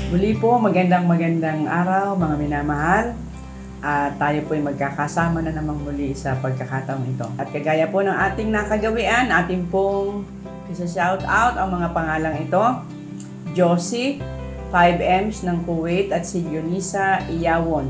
Muli po, magandang araw mga minamahal. At tayo po ay magkakasama na namang muli sa pagkakataong ito. At kagaya po ng ating nakagawian, ating pong isa-shout out ang mga pangalang ito. Josie, 5Ms ng Kuwait at si Dionisa Iyawon.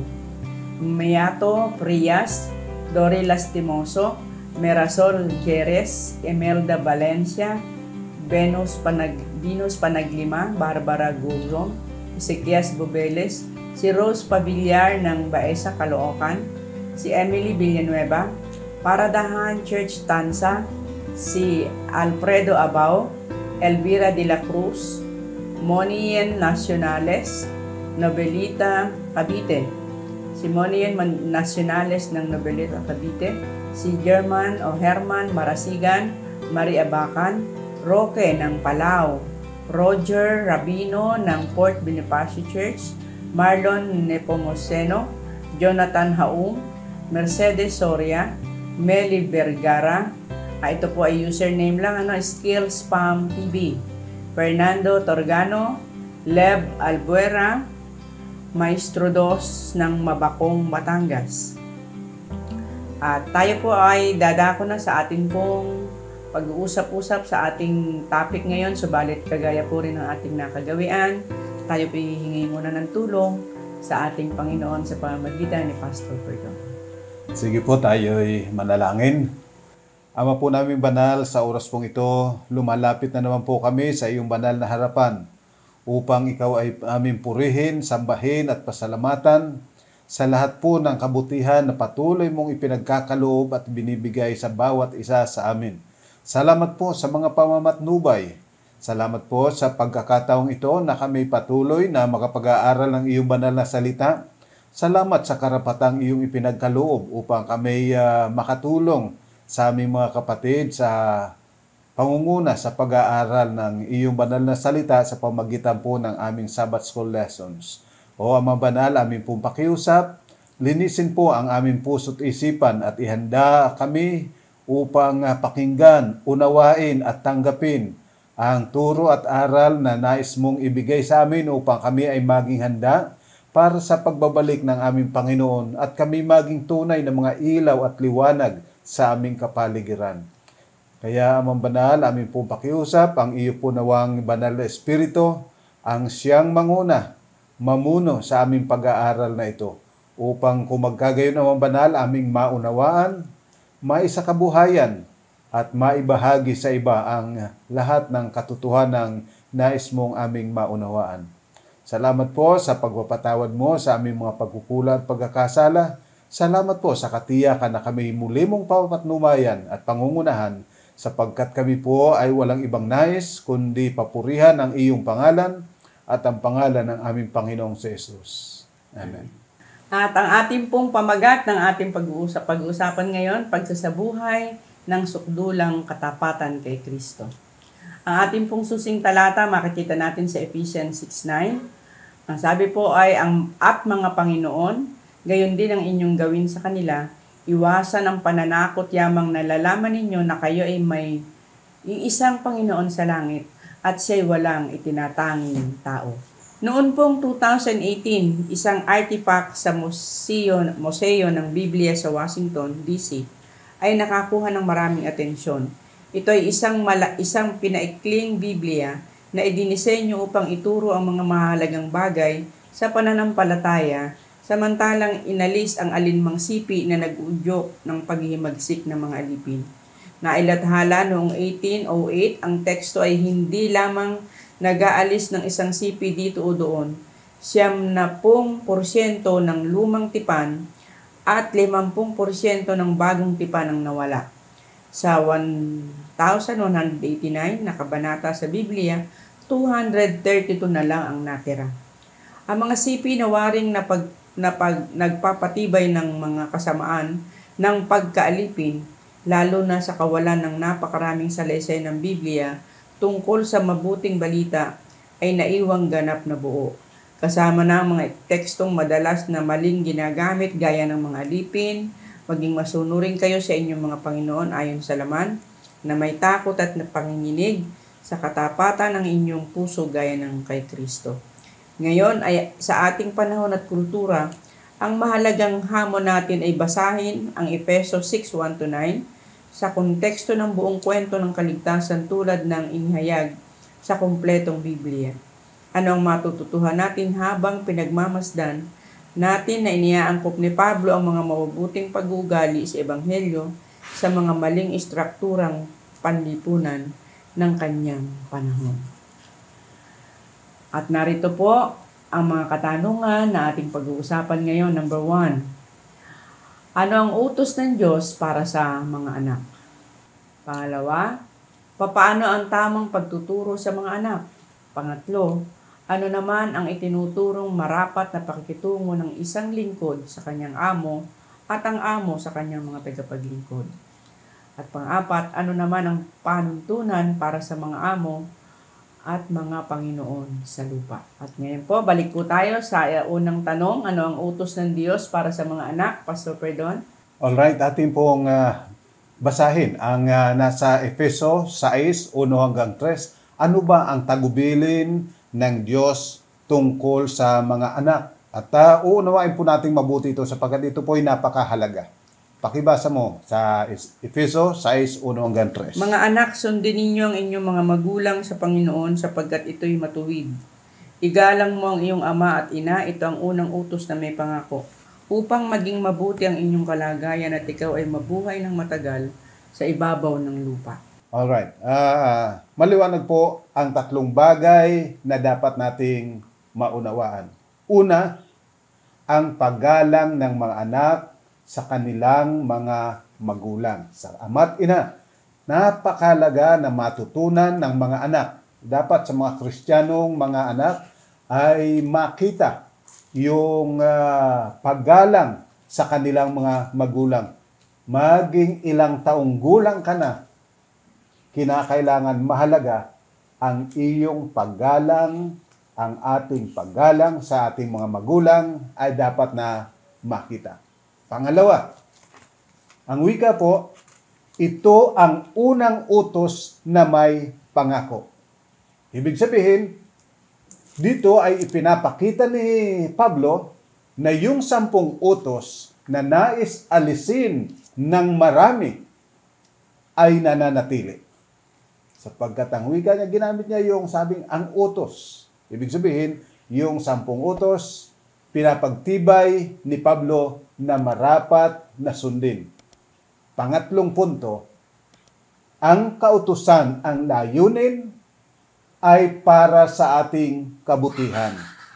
Mayato Prias, Dori Lastimoso, Merasol Jerez, Emelda Valencia, Venus Panaglima, Barbara Guzong, Ezequias Bobeles, si Rose Pavillar ng Baesa, Caloocan, si Emily Villanueva, Paradahan Church Tansa, si Alfredo Abao, Elvira de la Cruz, Monien Nacionales, Nobelita Cavite, si Monien Nacionales ng Nobelita Cavite, si Herman Marasigan, Maria Abacan, Roque ng Palau, Roger Rabino ng Port Bonifacio Church, Marlon Nepomuceno, Jonathan Haum, Mercedes Soria, Meli Vergara, ito po ay username lang, Skills Spam TV, Fernando Torgano, Lev Albuera, Maestro Dos ng Mabacong, Batangas. At tayo po ay dadako na sa ating pong pag-uusap-usap sa ating topic ngayon, subalit kagaya po rin ng ating nakagawian, tayo po hihingi muna ng tulong sa ating Panginoon sa pamamagitan ni Pastor Perdon. Sige po, tayo'y manalangin. Ama po namin banal, sa oras pong ito, lumalapit na naman po kami sa iyong banal na harapan upang ikaw ay aming purihin, sambahin at pasalamatan sa lahat po ng kabutihan na patuloy mong ipinagkakaloob at binibigay sa bawat isa sa amin. Salamat po sa mga pamamatnubay. Salamat po sa pagkakataong ito na kami patuloy na makapag-aaral ng iyong banal na salita. Salamat sa karapatang iyong ipinagkaloob upang kami makatulong sa aming mga kapatid sa pangunguna sa pag-aaral ng iyong banal na salita sa pamagitan po ng aming Sabbath School lessons. O Amang Banal, aming pong pakiusap, linisin po ang aming puso't isipan at ihanda kami upang pakinggan, unawain at tanggapin ang turo at aral na nais mong ibigay sa amin upang kami ay maging handa para sa pagbabalik ng aming Panginoon at kami maging tunay na mga ilaw at liwanag sa aming kapaligiran. Kaya Amang Banal, aming pong pakiusap, ang iyo po nawang banal na Espiritu ang siyang mamuno sa aming pag-aaral na ito upang kung magkagayon Amang Banal, aming maunawaan, maisakabuhayan at maibahagi sa iba ang lahat ng katotohanang nais mong aming maunawaan. Salamat po sa pagpapatawad mo sa aming mga pagkukulang at pagkakasala. Salamat po sa katiyakan na kami muli mong papatnubayan at pangungunahan sapagkat kami po ay walang ibang nais kundi papurihan ang iyong pangalan at ang pangalan ng aming Panginoong Jesus. Amen. At ang ating pong pamagat ng ating pag-uusapan ngayon, pagsasabuhay ng sukdulang katapatan kay Kristo. Ang ating pong susing talata, makikita natin sa Ephesians 6:9. Ang sabi po ay, at mga Panginoon, gayon din ang inyong gawin sa kanila, iwasan ang pananakot yamang nalalaman ninyo na kayo ay may iisang Panginoon sa langit at siya'y walang itinatanging tao. Noon pong 2018, isang artifact sa museo ng Biblia sa Washington, D.C. ay nakakuha ng maraming atensyon. Ito ay isang pinaikling Biblia na idinisenyo upang ituro ang mga mahalagang bagay sa pananampalataya, samantalang inalis ang alinmang sipi na nag-udyok ng paghihimagsik ng mga alipin. Nailathala noong 1808, ang teksto ay hindi lamang nag-aalis ng isang sipi dito o doon, 70% ng lumang tipan at 50% ng bagong tipan ang nawala. Sa 1189 na kabanata sa Biblia, 232 na lang ang natira. Ang mga sipi na waring nagpapatibay ng mga kasamaan ng pagkaalipin, lalo na sa kawalan ng napakaraming salaysay ng Biblia, tungkol sa mabuting balita ay naiwang ganap na buo. Kasama na ang mga tekstong madalas na maling ginagamit gaya ng mga alipin, maging masunurin kayo sa inyong mga Panginoon ayon sa laman, na may takot at panginginig sa katapatan ng inyong puso gaya ng kay Kristo. Ngayon ay sa ating panahon at kultura, ang mahalagang hamon natin ay basahin ang Efeso 6:1-9 sa konteksto ng buong kwento ng kaligtasan tulad ng inihayag sa kumpletong Biblia. Ano ang matututuhan natin habang pinagmamasdan natin na iniaangkop ni Pablo ang mga mabubuting pag-uugali sa Ebanghelyo sa mga maling istrukturang panlipunan ng kanyang panahon. At narito po ang mga katanungan na ating pag-uusapan ngayon. Number 1. Ano ang utos ng Diyos para sa mga anak? Pangalawa, papaano ang tamang pagtuturo sa mga anak? Pangatlo, ano naman ang itinuturong marapat na pakikitungo ng isang lingkod sa kanyang amo at ang amo sa kanyang mga tagapaglingkod? At pang-apat, ano naman ang panuntunan para sa mga amo at mga Panginoon sa lupa? At ngayon po, balik po tayo sa unang tanong, ano ang utos ng Diyos para sa mga anak? Pastor Perdon? Alright, atin pong basahin ang nasa Efeso 6:1-3. Ano ba ang tagubilin ng Diyos tungkol sa mga anak? At uunawain po natin mabuti ito sapagkat ito po ay napakahalaga. Pakibasa mo sa Efeso 6:1-3. Mga anak, sundin ninyo ang inyong mga magulang sa Panginoon sapagkat ito'y matuwid. Igalang mo ang iyong ama at ina, ito ang unang utos na may pangako, upang maging mabuti ang inyong kalagayan at ikaw ay mabuhay ng matagal sa ibabaw ng lupa. Alright. Maliwanag po ang tatlong bagay na dapat nating maunawaan. Una, ang paggalang ng mga anak sa kanilang mga magulang, sa ama't ina. Napakalaga na matutunan ng mga anak. Dapat sa mga Kristiyanong mga anak ay makita yung paggalang sa kanilang mga magulang. Maging ilang taong gulang ka na, kinakailangan mahalaga ang iyong paggalang, ang ating paggalang sa ating mga magulang ay dapat na makita. Pangalawa, ang wika po, ito ang unang utos na may pangako. Ibig sabihin, dito ay ipinapakita ni Pablo na yung 10 utos na nais alisin ng marami ay nananatili. Sapagkat ang wika niya, ginamit niya yung sabing ang utos. Ibig sabihin, yung 10 utos, pinapagtibay ni Pablo na marapat na sundin. Pangatlong punto, ang kautusan, ang layunin ay para sa ating kabutihan,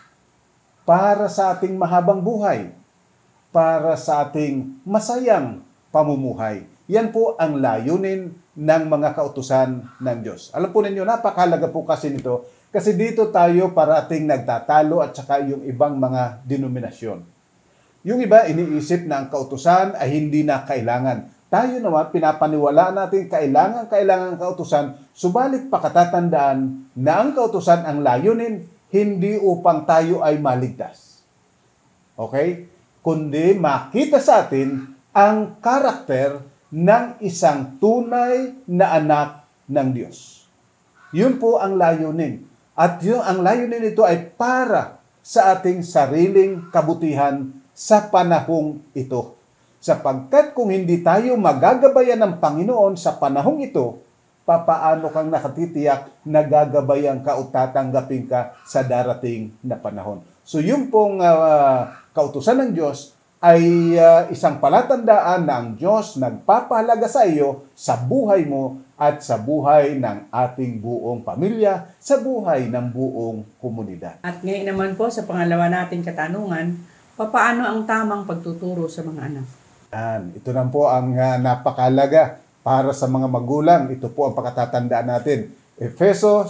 para sa ating mahabang buhay, para sa ating masayang pamumuhay. Yan po ang layunin ng mga kautusan ng Diyos. Alam po ninyo, napakahalaga po kasi nito kasi dito tayo parating nagtatalo at saka yung ibang mga denominasyon. Yung iba, iniisip na ang kautusan ay hindi na kailangan. Tayo naman, pinapaniwalaan natin kailangan ang kautusan, subalit pakatatandaan na ang kautusan ang layunin, hindi upang tayo ay maligtas. Okay? Kundi makita sa atin ang karakter ng isang tunay na anak ng Diyos. Yun po ang layunin. At ang layunin nito ay para sa ating sariling kabutihan sa panahong ito. Sapagkat kung hindi tayo magagabayan ng Panginoon sa panahong ito, papaano kang nakatitiyak na gagabayan ka o tatanggapin ka sa darating na panahon. So yung pong kautusan ng Diyos ay isang palatandaan na ang Diyos nagpapahalaga sa iyo, sa buhay mo, at sa buhay ng ating buong pamilya, sa buhay ng buong komunidad. At ngayon naman po sa pangalawa nating katanungan, papaano ang tamang pagtuturo sa mga anak? Ito na po ang napakahalaga para sa mga magulang. Ito po ang pakatatandaan natin. Efeso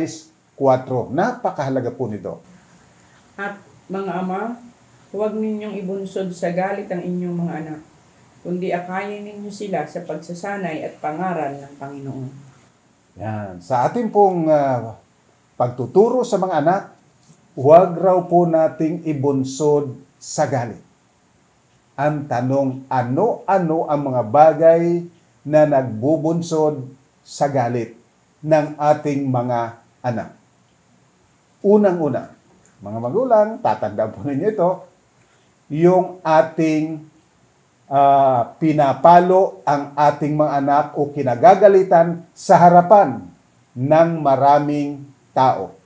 6:4. Napakahalaga po nito. At mga ama, huwag ninyong ibunsod sa galit ang inyong mga anak, kundi akayin ninyo sila sa pagsasanay at pangaral ng Panginoon. Yan. Sa ating pong pagtuturo sa mga anak, huwag raw po nating ibunsod sa galit. Ang tanong, ano-ano ang mga bagay na nagbubunsod sa galit ng ating mga anak? Unang-una, Mga magulang, tatandaan po ninyo ito, yung ating pinapalo ang ating mga anak o kinagagalitan sa harapan ng maraming tao.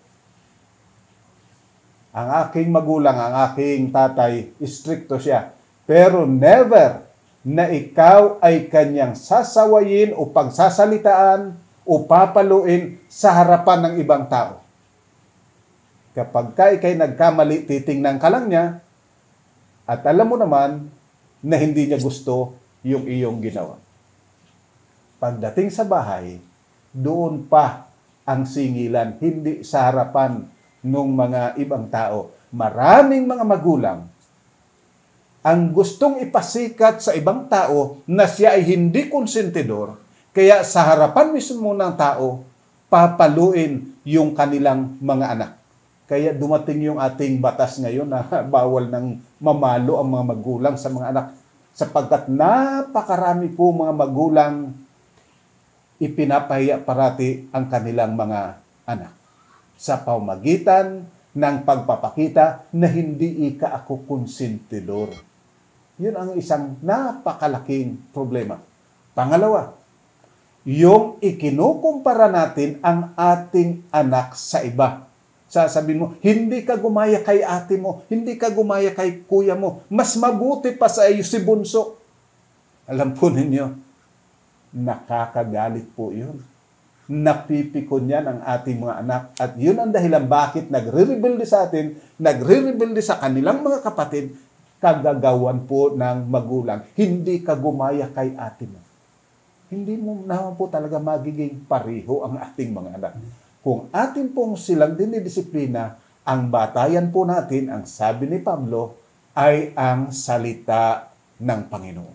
Ang aking magulang, ang aking tatay, stricto siya. Pero never na ikaw ay kanyang sasawayin o pagsasalitaan o papaluin sa harapan ng ibang tao. Kapag ikay nagkamali, titingnan ka lang niya at alam mo naman na hindi niya gusto yung iyong ginawa. Pagdating sa bahay, doon pa ang singilan, hindi sa harapan ng mga ibang tao. Maraming mga magulang ang gustong ipasikat sa ibang tao na siya ay hindi konsentidor, kaya sa harapan mismo ng tao, papaluin yung kanilang mga anak. Kaya dumating yung ating batas ngayon na bawal ng mamalo ang mga magulang sa mga anak. Sapagkat napakarami po mga magulang ipinapahiya parati ang kanilang mga anak. Sa pamamagitan ng pagpapakita na hindi ika ako konsentidor. Yun ang isang napakalaking problema. Pangalawa, yung ikinukumpara natin ang ating anak sa iba. Sasabihin mo, hindi ka gumaya kay ate mo, hindi ka gumaya kay kuya mo, mas mabuti pa sa iyo si bunso. Alam po ninyo, nakakagalit po yun. Napipikon yan ang ating mga anak. At yun ang dahilan bakit nagre-rebelde sa atin, nagre-rebelde sa kanilang mga kapatid, kagagawan po ng magulang. Hindi ka gumaya kay ate mo. Hindi mo naman po talaga magiging pareho ang ating mga anak. Kung atin pong silang dinidisiplina, ang batayan po natin, ang sabi ni Pablo, ay ang salita ng Panginoon.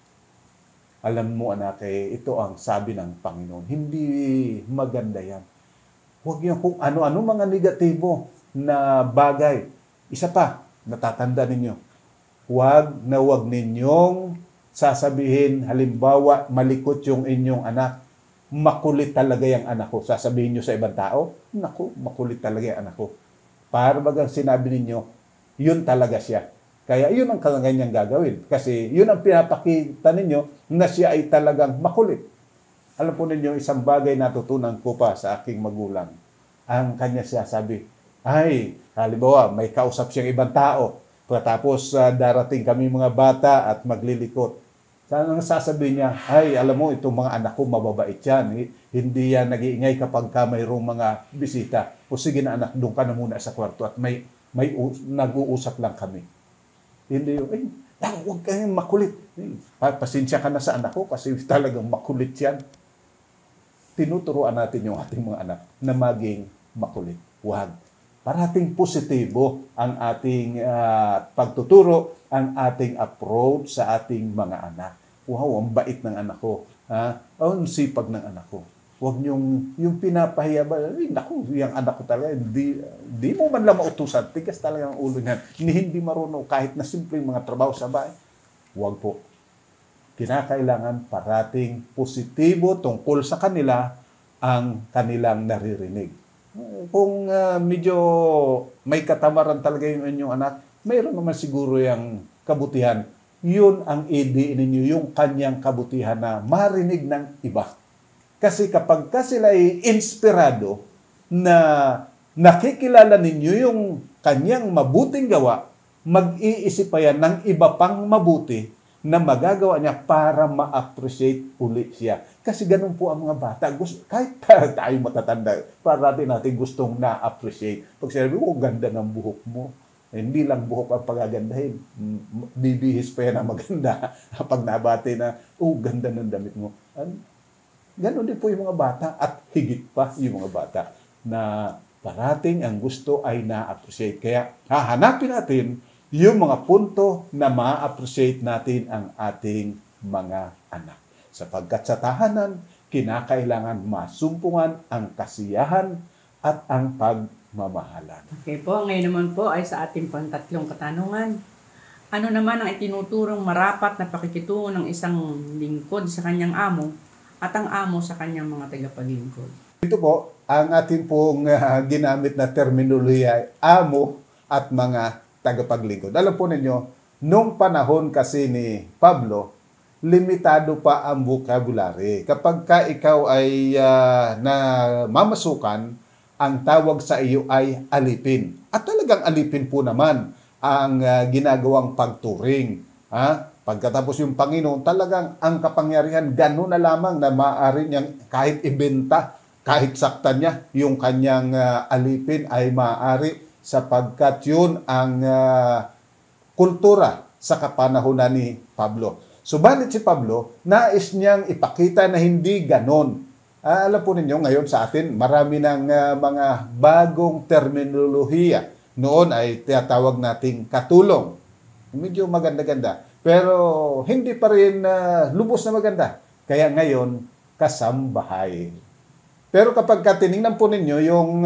Alam mo anak, ito ang sabi ng Panginoon. Hindi maganda yan. Huwag yung kung ano-ano mga negatibo na bagay. Isa pa, natatanda ninyo. Huwag ninyong sasabihin, halimbawa, malikot yung inyong anak. Makulit talaga yung anak ko. Sasabihin nyo sa ibang tao, naku, makulit talaga yung anak ko. Para bagang sinabi ninyo, yun talaga siya. Kaya yun ang kanyang gagawin. Kasi yun ang pinapakita ninyo na siya ay talagang makulit. Alam po ninyo, isang bagay na tutunan ko pa sa aking magulang. Ang kanya siya sabi, ay, halimbawa, may kausap siyang ibang tao. Tapos darating kami mga bata at maglilikot. Saan ang sasabihin niya, ay, alam mo, itong mga anak ko mababait yan. Hindi yan nag-iingay kapag mayroong mga bisita. O sige na anak, doon ka na muna sa kwarto at may nag-uusap lang kami. Hindi yung, huwag kayong makulit. Pasensya ka na sa anak ko kasi talagang makulit yan. Tinuturuan natin yung ating mga anak na maging makulit. Huwag. Parating positibo ang ating pagtuturo, ang ating approach sa ating mga anak. Wow, ang bait ng anak ko. Ang sipag ng anak ko. Huwag yung pinapahiya ba, naku, yung anak ko talaga, di mo man lang mautusan, tigas talaga ang ulo niyan. Hindi marunong kahit na simpleng mga trabaho sa bahay. Huwag po. Kinakailangan parating positibo tungkol sa kanila ang kanilang naririnig. Kung medyo may katamaran talaga yung inyong anak, mayroon naman siguro yung kabutihan. Yun ang idiin ninyo, yung kanyang kabutihan na marinig ng iba. Kasi kapag sila ay inspirado na nakikilala ninyo yung kanyang mabuting gawa, mag-iisip pa yan ng iba pang mabuti na magagawa niya para ma-appreciate uli siya. Kasi ganun po ang mga bata. Kahit tayo matatanda, parati natin gustong na-appreciate. Pag sinabi mo, ganda ng buhok mo. Hindi lang buhok ang pagagandahin. Bibihis pa yan ang maganda. Pag nabati na, ganda ng damit mo. Ganun din po yung mga bata at higit pa yung mga bata na parating ang gusto ay na-appreciate. Kaya hahanapin natin yung mga punto na ma-appreciate natin ang ating mga anak. Sapagkat sa tahanan, kinakailangan masumpungan ang kasiyahan at ang pagmamahalan. Okay po, ngayon naman po ay sa ating pantatlong katanungan. Ano naman ang itinuturong marapat na pakikitungo ng isang lingkod sa kanyang amo at ang amo sa kanyang mga tagapaglingkod? Ito po, ang ating pong ginamit na terminolohiya ay amo at mga tagapaglingkod. Alam po ninyo, nung panahon kasi ni Pablo, limitado pa ang vocabulary. Kapag ka ikaw ay na mamasukan, ang tawag sa iyo ay alipin. At talagang alipin po naman ang ginagawang pagturing. Pagkatapos yung Panginoon, talagang ang kapangyarihan, gano'n na lamang na maaari niyang kahit ibenta, kahit saktan niya, yung kanyang alipin ay maaari sapagkat yun ang kultura sa kapanahunan ni Pablo. Subalit si Pablo, nais niyang ipakita na hindi ganon. Alam po ninyo, ngayon sa atin, marami ng mga bagong terminolohiya. Noon ay tinatawag nating katulong. Medyo maganda-ganda. Pero hindi pa rin lubos na maganda. Kaya ngayon, kasambahay. Pero kapag tinignan po ninyo yung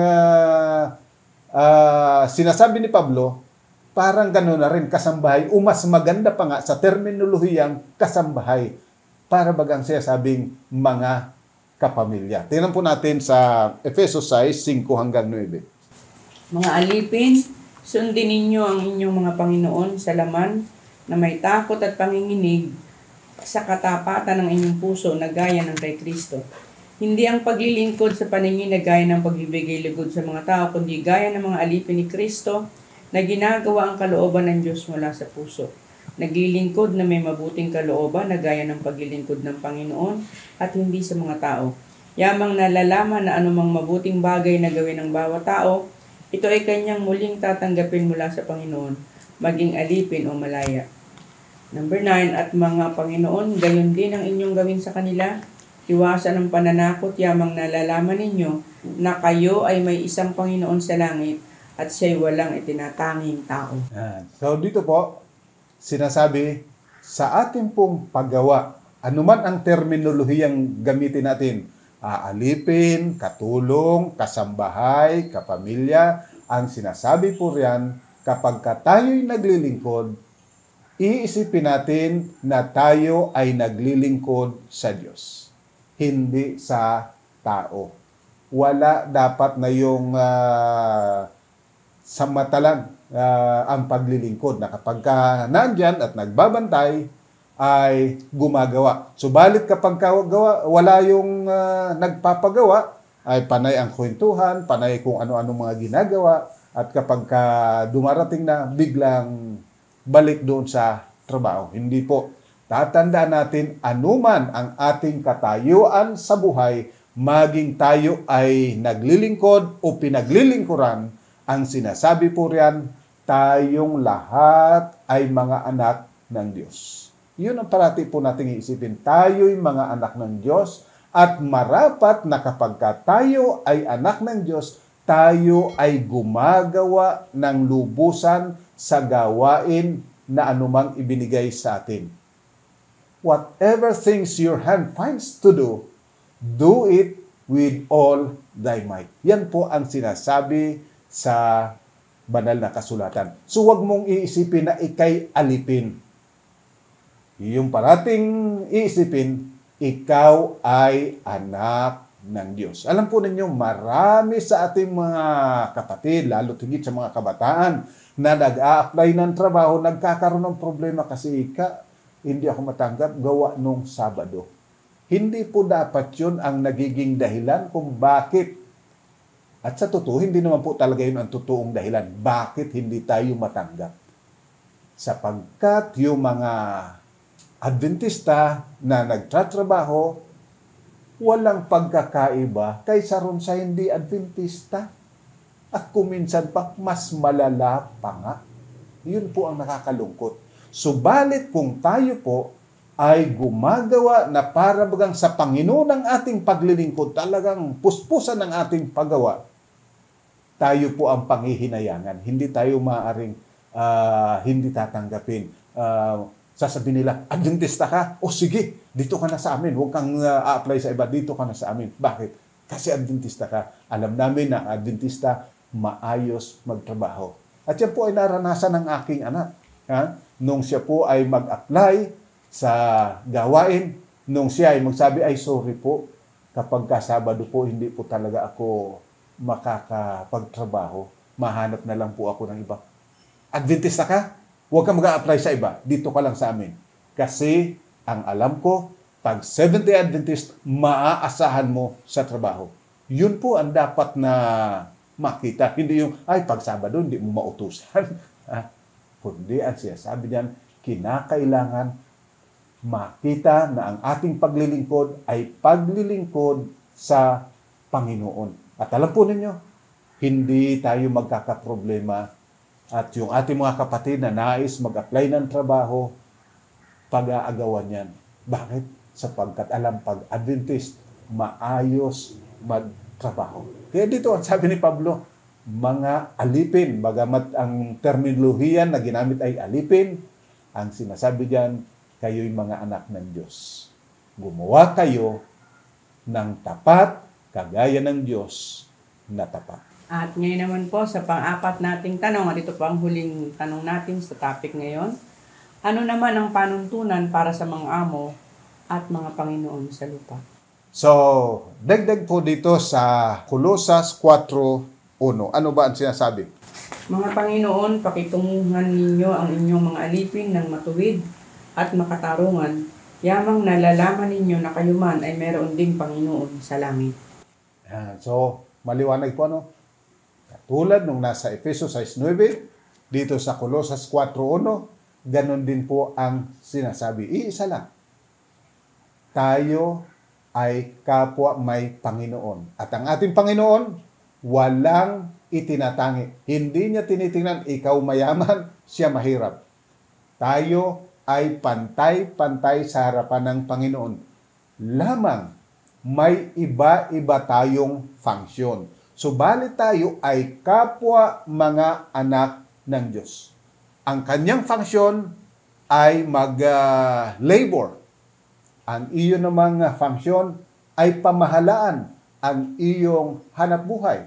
sinasabi ni Pablo, parang gano'n na rin, kasambahay, o mas maganda pa nga sa terminolohiyang kasambahay, para bagang sinasabing mga kapamilya. Tingnan po natin sa Efesos 6:5-9. Mga alipin, sundin ninyo ang inyong mga Panginoon sa laman na may takot at panginginig sa katapatan ng inyong puso na gaya ng kay Kristo. Hindi ang paglilingkod sa paningin na gaya ng pagbibigay lugod sa mga tao, kundi gaya ng mga alipin ni Kristo na ginagawa ang kalooban ng Diyos mula sa puso. Naglilingkod na may mabuting kalooban na gaya ng paglilingkod ng Panginoon at hindi sa mga tao. Yamang nalalaman na anumang mabuting bagay na gawin ng bawat tao, ito ay kanyang muling tatanggapin mula sa Panginoon, maging alipin o malaya. Number 9, at mga Panginoon, gayon din ang inyong gawin sa kanila. Iwasan ang pananakot, yamang nalalaman ninyo na kayo ay may isang Panginoon sa langit at siya'y walang itinatanging tao. So dito po, sinasabi, sa ating pong paggawa, anuman ang terminolohiyang gamitin natin, alipin, katulong, kasambahay, kapamilya, ang sinasabi po riyan, kapag tayo'y naglilingkod, iisipin natin na tayo ay naglilingkod sa Diyos, hindi sa tao. Wala dapat na yung samatalan ang paglilingkod na kapag nandyan at nagbabantay ay gumagawa. Subalit kapag wala yung nagpapagawa, ay panay ang kwentuhan, panay kung ano-ano mga ginagawa, at kapag dumarating na, biglang balik doon sa trabaho. Hindi po. Tatandaan natin, anuman ang ating katayuan sa buhay, maging tayo ay naglilingkod o pinaglilingkuran, ang sinasabi po riyan, tayong lahat ay mga anak ng Diyos. Yun ang parati po nating iisipin. Tayo'y mga anak ng Diyos at marapat na kapag tayo ay anak ng Diyos, tayo ay gumagawa ng lubusan sa gawain na anumang ibinigay sa atin. Whatever things your hand finds to do it with all thy might. Yan po ang sinasabi sa banal na kasulatan. So wag mong iisipin na ikay alipin. Yung parating iisipin, ikaw ay anak ng Diyos. Alam po ninyo, marami sa ating mga kapatid, lalo tigit sa mga kabataan, na nag-a-apply ng trabaho, nagkakaroon ng problema kasi hindi ako matanggap, gawa nung Sabado. Hindi po dapat yun ang nagiging dahilan kung bakit. At sa totoo, hindi naman po talaga yun ang totoong dahilan. Bakit hindi tayo matanggap? Sapagkat yung mga Adventista na nagtatrabaho, walang pagkakaiba kaysa ron sa hindi Adventista. At kuminsan pa, mas malala pa nga. Yun po ang nakakalungkot. Subalit kung tayo po ay gumagawa na para bagang sa Panginoon ng ating paglilingkod, talagang puspusan ng ating paggawa, tayo po ang panghihinayangan. Hindi tayo maaaring hindi tatanggapin. Sasabihin nila, Adventista ka? O sige, dito ka na sa amin. Huwag kang apply sa iba, dito ka na sa amin. Bakit? Kasi Adventista ka. Alam namin na Adventista, maayos magtrabaho. At yan po ay naranasan ng aking anak. Nung siya po ay mag-apply sa gawain, nung siya ay magsabi, ay sorry po, kapag Sabado po, hindi po talaga ako makakapagtrabaho. Mahanap na lang po ako ng iba. Adventista ka? Huwag ka mag-a-apply sa iba. Dito ka lang sa amin. Kasi ang alam ko, pag Seventh-day Adventist, maaasahan mo sa trabaho. Yun po ang dapat na makita. Hindi yung, ay, pag Sabado, hindi mo mautusan. Kundi ang sinasabi niyan, kinakailangan makita na ang ating paglilingkod ay paglilingkod sa Panginoon. At alam po ninyo, hindi tayo magkakaproblema at yung ating mga kapatid na nais mag-apply ng trabaho, pag-aagawan yan. Bakit? Sapagkat alam pag Adventist, maayos magtrabaho. Kaya dito ang sabi ni Pablo, mga alipin, bagamat ang terminolohiya na ginamit ay alipin, ang sinasabi diyan, kayo'y mga anak ng Diyos. Gumawa kayo ng tapat, kagaya ng Diyos na tapat. At ngayon naman po sa pang-apat nating tanong, at ito po ang huling tanong natin sa topic ngayon. Ano naman ang panuntunan para sa mga amo at mga Panginoon sa lupa? So, dagdag po dito sa Colosas 4:1. Ano ba ang sinasabi? Mga Panginoon, pakitunguhan ninyo ang inyong mga alipin ng matuwid at makatarungan, yamang nalalaman ninyo na kayo man ay meron ding Panginoon sa langit. So, maliwanag po ano? Katulad nung nasa Efesos 6:9, dito sa Colosas 4:1, ganon din po ang sinasabi. Iisa lang. Tayo ay kapwa may Panginoon. At ang ating Panginoon, walang itinatangi. Hindi niya tinitingnan, ikaw mayaman, siya mahirap. Tayo ay pantay-pantay sa harapan ng Panginoon. Lamang, may iba-iba tayong function. Subalit tayo ay kapwa mga anak ng Diyos. Ang kanyang function ay mag-labor. Ang iyo namang function ay pamahalaan ang iyong hanap buhay.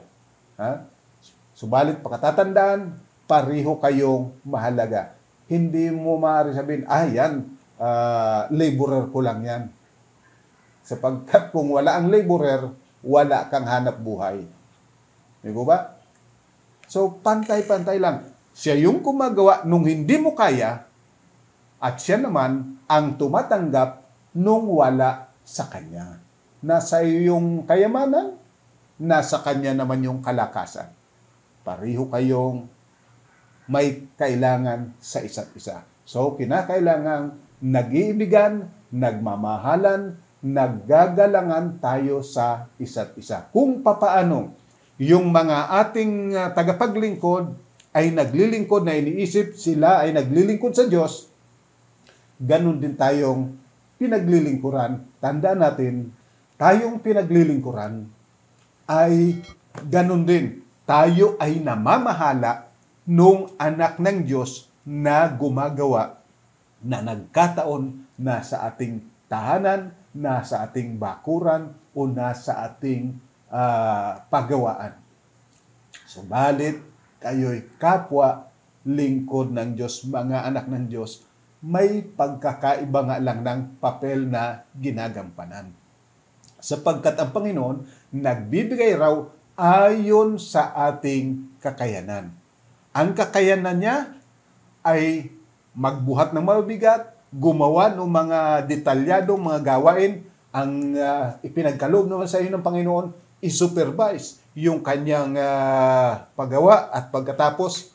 Subalit pagkatatandaan, pariho kayong mahalaga. Hindi mo maaari sabihin, yan, laborer ko lang yan. Sapagkat kung wala ang laborer, wala kang hanap buhay. Di ba? So, pantay-pantay lang. Siya yung gumagawa nung hindi mo kaya, at siya naman ang tumatanggap nung wala sa kanya. Nasa iyong kayamanan, nasa kanya naman yung kalakasan. Pariho kayong may kailangan sa isa't isa. So, kinakailangan nag-iibigan, nagmamahalan, naggagalangan tayo sa isa't isa. Kung papaano yung mga ating tagapaglingkod ay naglilingkod na iniisip sila ay naglilingkod sa Diyos, ganun din tayong pinaglilingkuran. Tandaan natin, tayong pinaglilingkuran ay ganun din. Tayo ay namamahala nung anak ng Diyos na gumagawa na nagkataon na sa ating tahanan, na sa ating bakuran, o nasa ating paggawaan. Subalit, kayo'y kapwa lingkod ng Diyos, mga anak ng Diyos, may pagkakaiba nga lang ng papel na ginagampanan. Sapagkat ang Panginoon, nagbibigay raw ayon sa ating kakayanan. Ang kakayanan niya ay magbuhat ng mabigat, gumawa ng mga detalyadong mga gawain, ang ipinagkaloob naman sa iyo ng Panginoon, i-supervise yung kanyang paggawa at pagkatapos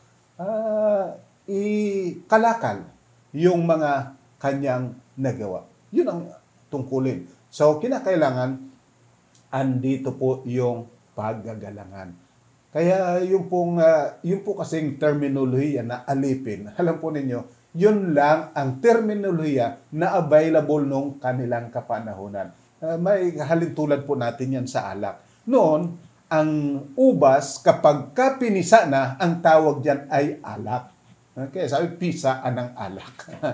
ikalakal yung mga kanyang nagawa. Yun ang tungkulin. So, kinakailangan andito po yung paggagalangan. Kaya yung po kasing terminolohiya na alipin, alam po ninyo, yun lang ang terminolohiya na available nung kanilang kapanahunan. May halintulad po natin yan sa alak. Noon, ang ubas, kapag kapinisa na, ang tawag dyan ay alak. Kaya sabi, pisaan ng alak.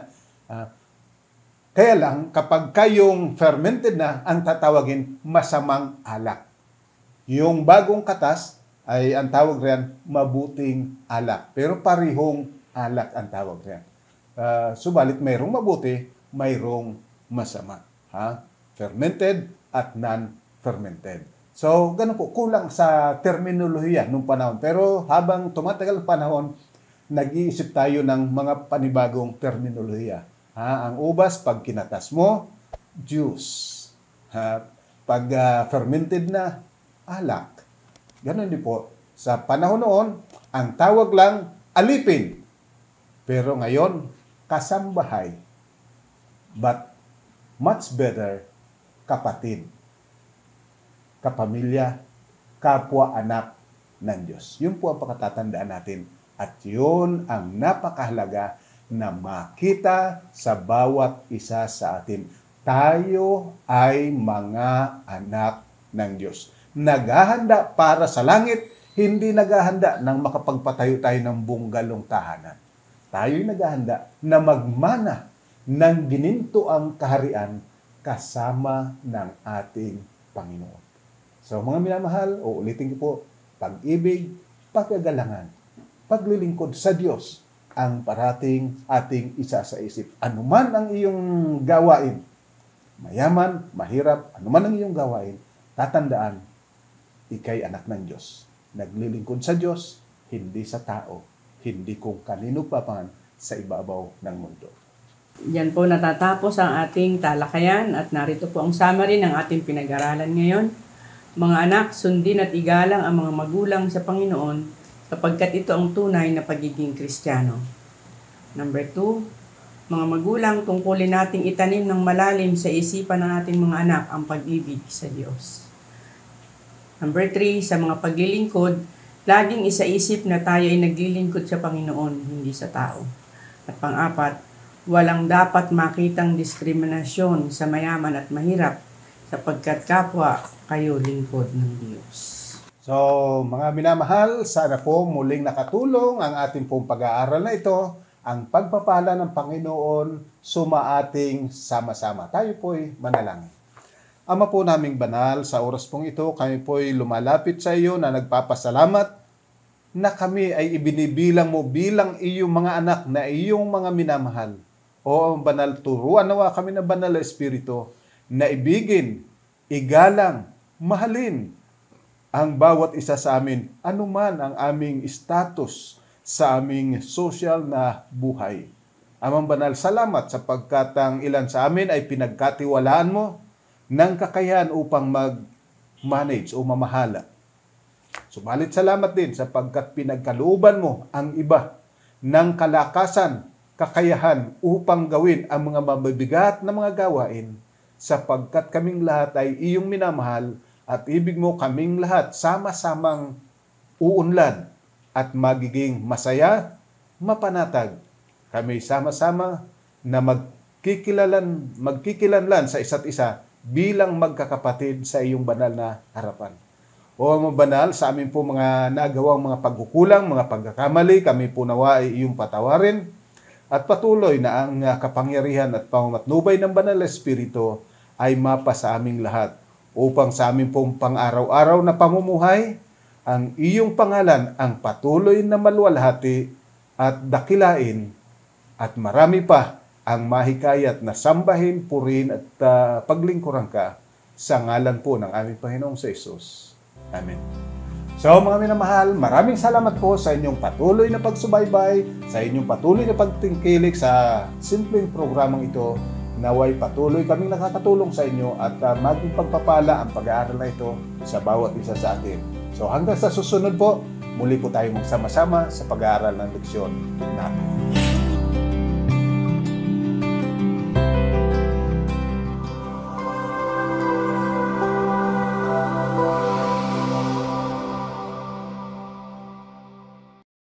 Kaya lang, kapag kayong fermented na, ang tatawagin masamang alak. Yung bagong katas, ay ang tawag riyan, mabuting alak. Pero parihong alak ang tawag riyan. Subalit mayroong mabuti, mayroong masama. Fermented at non-fermented. So, ganun po, kulang sa terminolohiya nung panahon. Pero habang tumatagal ang panahon, nag-iisip tayo ng mga panibagong terminolohiya. Ang ubas, pag kinatas mo, juice. Pag fermented na, alak. Ganon din po. Sa panahon noon, ang tawag lang, alipin. Pero ngayon, kasambahay. But much better, kapatid, kapamilya, kapwa-anak ng Diyos. Yun po ang pakatatandaan natin. At yun ang napakahalaga na makita sa bawat isa sa atin. Tayo ay mga anak ng Diyos. Naghahanda para sa langit, hindi naghahanda nang makapagpatayo tayo ng bunggalong tahanan. Tayo'y naghahanda na magmana ng ginintuang kaharian kasama ng ating Panginoon. So mga minamahal, uulitin ko po, pag-ibig, pagkagalangan, paglilingkod sa Diyos ang parating ating isa sa isip. Anuman ang iyong gawain, mayaman, mahirap, anuman ang iyong gawain, tatandaan, ikay anak ng Diyos. Naglilingkod sa Diyos, hindi sa tao, hindi kung kanino pa man sa ibabaw ng mundo. Yan po natatapos ang ating talakayan at narito po ang summary ng ating pinag-aralan ngayon. Mga anak, sundin at igalang ang mga magulang sa Panginoon sapagkat ito ang tunay na pagiging Kristiyano. Number 2, mga magulang, tungkulin nating itanim ng malalim sa isipan ng ating mga anak ang pag-ibig sa Diyos. Number 3, sa mga paglilingkod, laging isaisip na tayo ay naglilingkod sa Panginoon, hindi sa tao. At pang-4, walang dapat makitang diskriminasyon sa mayaman at mahirap sapagkat kapwa kayo lingkod ng Diyos. So, mga minamahal, sana po muling nakatulong ang ating pong pag-aaral na ito, ang pagpapala ng Panginoon sumaating sama-sama. Tayo po'y manalangin. Ama po naming banal, sa oras pong ito, kami po'y lumalapit sa iyo na nagpapasalamat na kami ay ibinibilang mo bilang iyong mga anak na iyong mga minamahal. O banal, turuan nawa kami na banal na Espiritu na ibigin, igalang, mahalin ang bawat isa sa amin, anuman ang aming status sa aming social na buhay. Amang banal, salamat sapagkat ang ilan sa amin ay pinagkatiwalaan mo ng kakayahan upang mag-manage o mamahala. Subalit salamat din sapagkat pinagkalooban mo ang iba ng kalakasan, kakayahan upang gawin ang mga mabibigat na mga gawain sapagkat kaming lahat ay iyong minamahal at ibig mo kaming lahat sama-samang uunlad at magiging masaya, mapanatag. Kami sama-sama na magkikilanlan sa isa't isa bilang magkakapatid sa iyong banal na harapan. O mga banal, sa amin po mga nagawang mga pagkukulang, mga pagkakamali, kami po nawa ay iyong patawarin at patuloy na ang kapangyarihan at pamamatnubay ng banal na Espiritu ay mapa sa aming lahat upang sa amin pong pang-araw-araw na pamumuhay, ang iyong pangalan ang patuloy na maluwalhati at dakilain at marami pa ang mahikayat na sambahin, purin at paglingkuran ka sa ngalan po ng aming Panginoong sa Jesus. Amen. So mga minamahal, maraming salamat po sa inyong patuloy na pagsubaybay, sa inyong patuloy na pagtingkilik sa simpleng programang ito. Naway patuloy kaming nakakatulong sa inyo at maging pagpapala ang pag-aaral na ito sa bawat isa sa atin. So hanggang sa susunod po, muli po tayo magsama-sama sa pag-aaral ng leksyon natin.